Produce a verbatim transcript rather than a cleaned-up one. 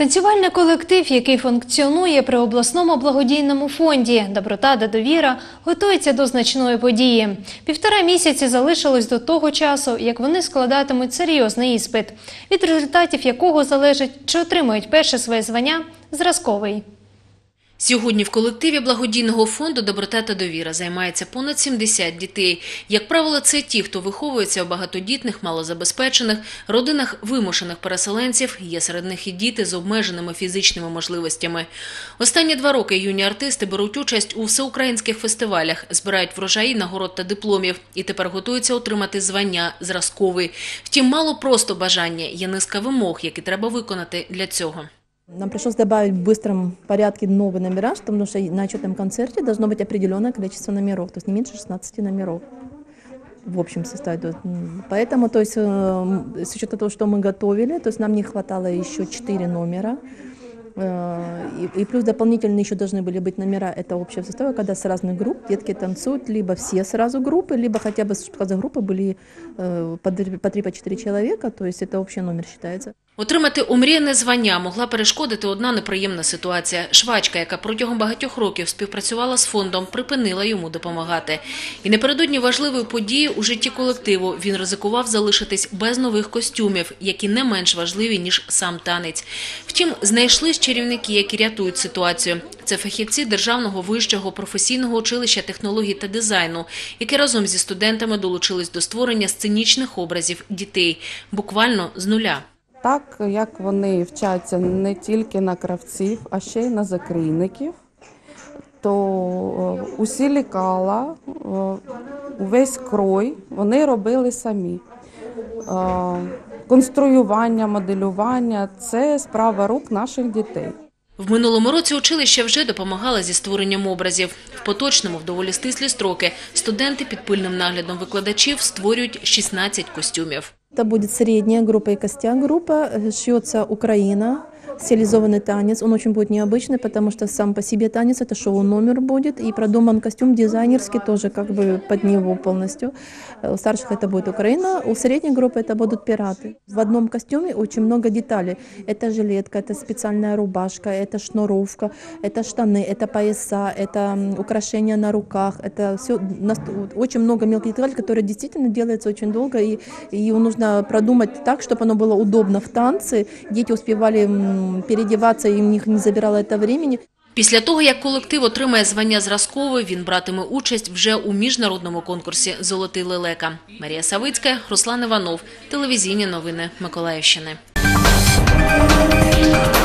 Танцювальний колектив, який функціонує при обласному благодійному фонді «Доброта та довіра», готується до значної події. Півтора місяці залишилось до того часу, як вони складатимуть серйозний іспит, від результатів якого залежить, чи отримають перше своє звання «Зразковий». Сьогодні в колективі благодійного фонду «Доброта та довіра» займається понад сімдесят дітей. Як правило, це ті, хто виховується у багатодітних, малозабезпечених, родинах вимушених переселенців, є серед них і діти з обмеженими фізичними можливостями. Останні два роки юні артисти беруть участь у всеукраїнських фестивалях, збирають врожаї нагород та дипломів і тепер готуються отримати звання «Зразковий». Втім, мало просто бажання, є низка вимог, які треба виконати для цього. Нам пришлось добавить в быстром порядке новые номера, потому что на отчетном концерте должно быть определенное количество номеров, то есть не меньше шестнадцати номеров в общем составе. Поэтому, то есть, с учетом того, что мы готовили, то есть нам не хватало еще четыре номера. И, и плюс дополнительно еще должны были быть номера это общего состава, когда с разных групп детки танцуют, либо все сразу группы, либо хотя бы с группы были по три-четыре человека, то есть это общий номер считается. Отримати омріяне звання могла перешкодити одна неприємна ситуація. Швачка, яка протягом багатьох років співпрацювала з фондом, припинила йому допомагати. І напередодні важливої події у житті колективу він ризикував залишитись без нових костюмів, які не менш важливі, ніж сам танець. Втім, знайшлись чарівники, які рятують ситуацію. Це фахівці Державного вищого професійного училища технологій та дизайну, які разом зі студентами долучились до створення сценічних образів дітей, буквально з нуля. Так, як вони вчаться не тільки на кравців, а ще й на закрійників, то усі лекала, увесь крой вони робили самі. Конструювання, моделювання – це справа рук наших дітей. В минулому році училище вже допомагало зі створенням образів. В поточному, в доволі стислі строки, студенти під пильним наглядом викладачів створюють шістнадцять костюмів. Это будет средняя группа и костяк группа, шьется Украина, стилизованный танец. Он очень будет необычный, потому что сам по себе танец это шоу-номер будет, и продуман костюм дизайнерский тоже как бы под него полностью. У старших это будет Украина, у средней группы это будут пираты. В одном костюме очень много деталей. Это жилетка, это специальная рубашка, это шнуровка, это штаны, это пояса, это украшения на руках. Это все очень много мелких деталей, которые действительно делаются очень долго, и, и его нужно продумать так, чтобы оно было удобно в танце. Дети успевали переодеваться, и у них не забирало це времени. Після того, як колектив отримає звання «Зразковий», він братиме участь вже у міжнародному конкурсі «Золотий лелека». Марія Савицька, Руслан Іванов. Телевізійні новини Миколаївщини.